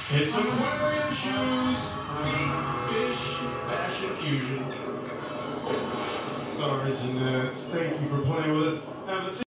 It's aquarium shoes, big fish, fashion fusion. Sorry, Jeanette. Thank you for playing with us. Have a seat.